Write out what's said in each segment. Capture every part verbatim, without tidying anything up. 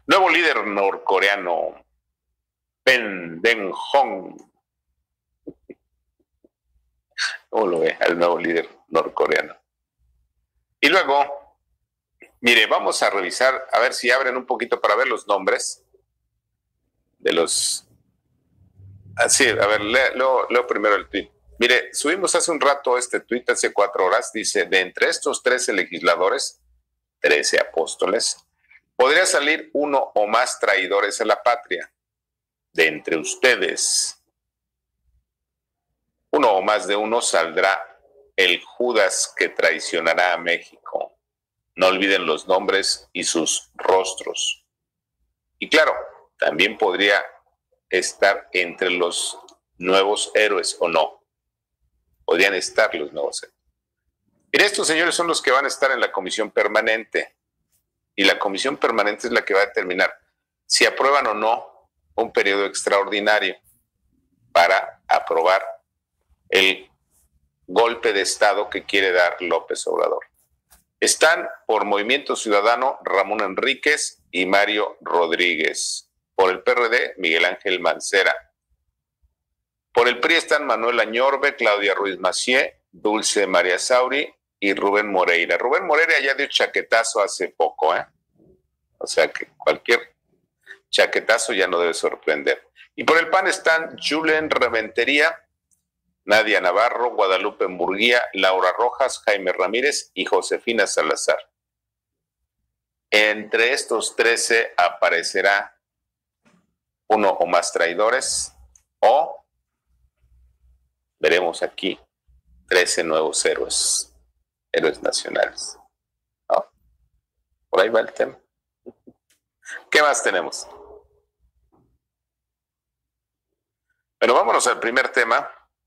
Nuevo líder norcoreano, Ben Den-hong. ¿Cómo lo ve al nuevo líder norcoreano? Y luego, mire, vamos a revisar, a ver si abren un poquito para ver los nombres de los... Así, a ver, leo, leo, leo primero el tweet. Mire, subimos hace un rato este tweet, hace cuatro horas, dice, de entre estos trece legisladores, trece apóstoles, podría salir uno o más traidores a la patria. De entre ustedes, uno o más de uno saldrá el Judas que traicionará a México. No olviden los nombres y sus rostros. Y claro, también podría estar entre los nuevos héroes o no. Podrían estar los nuevos héroes. Mire, estos señores son los que van a estar en la comisión permanente. Y la comisión permanente es la que va a determinar si aprueban o no un periodo extraordinario para aprobar el golpe de Estado que quiere dar López Obrador. Están por Movimiento Ciudadano Ramón Enríquez y Mario Rodríguez. Por el P R D, Miguel Ángel Mancera. Por el P R I están Manuel Añorbe, Claudia Ruiz Massieu, Dulce María Sauri y Rubén Moreira. Rubén Moreira ya dio chaquetazo hace poco, ¿eh? O sea que cualquier chaquetazo ya no debe sorprender. Y por el P A N están Julen Reventería, Nadia Navarro, Guadalupe Murguía, Laura Rojas, Jaime Ramírez y Josefina Salazar. Entre estos trece aparecerá uno o más traidores o veremos aquí trece nuevos héroes, héroes nacionales. ¿No? Por ahí va el tema. ¿Qué más tenemos? Bueno, vámonos al primer tema.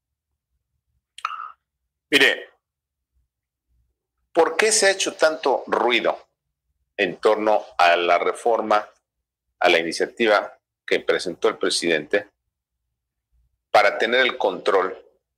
Mire, ¿por qué se ha hecho tanto ruido en torno a la reforma, a la iniciativa que presentó el presidente para tener el control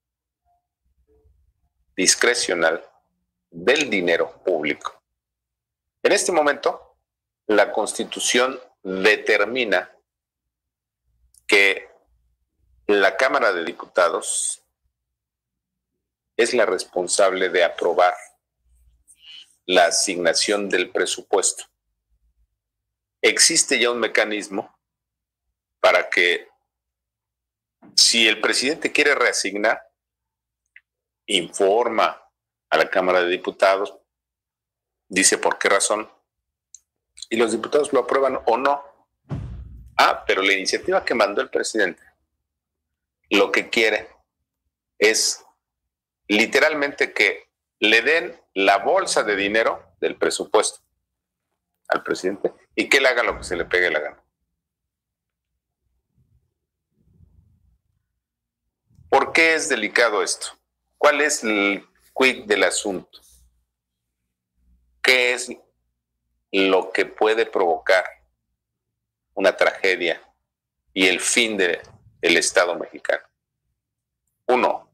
discrecional del dinero público? En este momento, la Constitución determina que la Cámara de Diputados es la responsable de aprobar la asignación del presupuesto. Existe ya un mecanismo para que, si el presidente quiere reasignar, informa a la Cámara de Diputados, dice por qué razón, y los diputados lo aprueban o no. Ah, pero la iniciativa que mandó el presidente lo que quiere es literalmente que le den la bolsa de dinero del presupuesto al presidente y que él haga lo que se le pegue la gana. ¿Por qué es delicado esto? ¿Cuál es el quid del asunto? ¿Qué es lo que puede provocar una tragedia y el fin de, del Estado mexicano? Uno,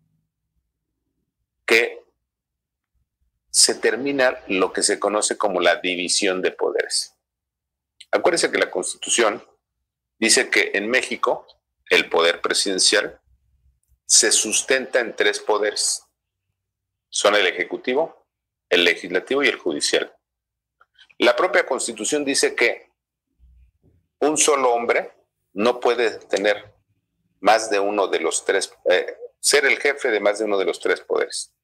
que se termina lo que se conoce como la división de poderes. Acuérdense que la Constitución dice que en México el poder presidencial se sustenta en tres poderes. Son el ejecutivo, el legislativo y el judicial. La propia Constitución dice que un solo hombre no puede tener más de uno de los tres, eh, ser el jefe de más de uno de los tres poderes.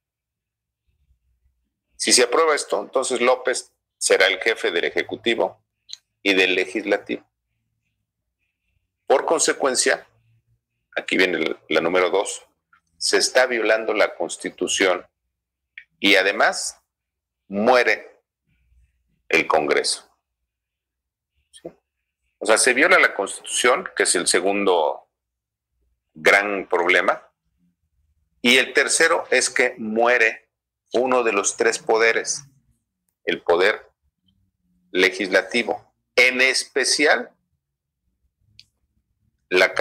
Si se aprueba esto, entonces López será el jefe del ejecutivo y del legislativo. Por consecuencia, aquí viene la número dos, se está violando la Constitución y además muere el Congreso. ¿Sí? O sea, se viola la Constitución, que es el segundo gran problema, y el tercero es que muere uno de los tres poderes, el poder legislativo, en especial la